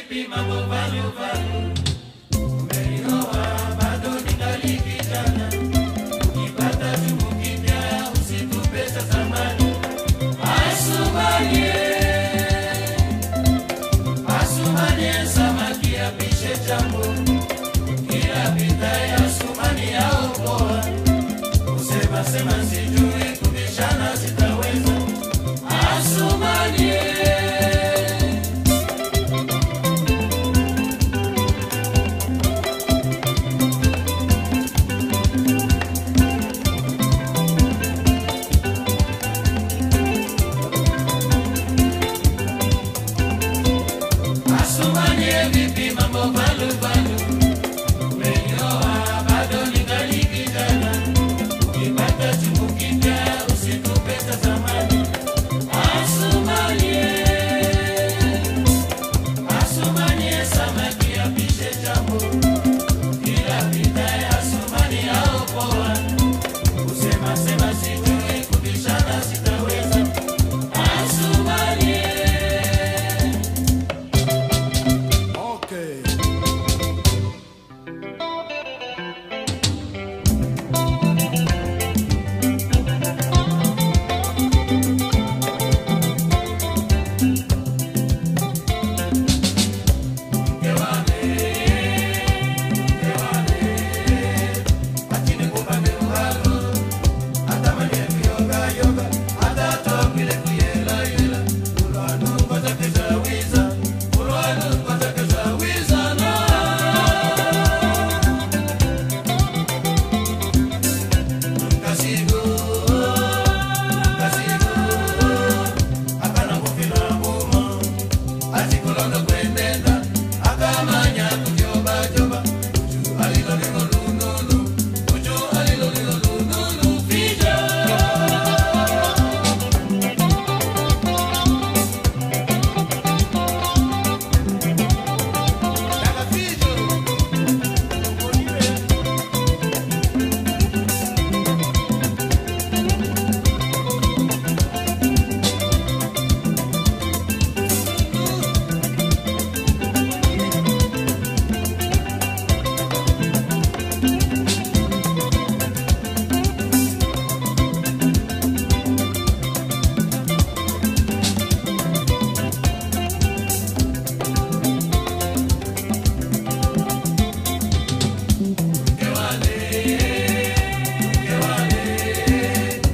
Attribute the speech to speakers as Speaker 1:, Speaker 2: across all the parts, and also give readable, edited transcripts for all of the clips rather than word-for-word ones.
Speaker 1: vipi mambo valu valu. Umenioa bado ningali kijana. Ukipata chungu kipya usitupe cha zamani. Asumanie samaki apishe jambo. Kila bidhaa ya Asumani yaokoa. Sema sijui kubishana sitaweza. Asumanie vipi mambo valu valu. Umenioa bado ningali kijana. Ukipata chungu kipya usitupe cha zamani. Asumanie samaki apishe jambo. Kila bidhaa ya Asumani yaokoa. Sema sijui kubishana sitaweza. Asumanie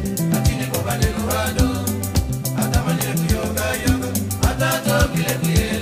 Speaker 1: hata toki le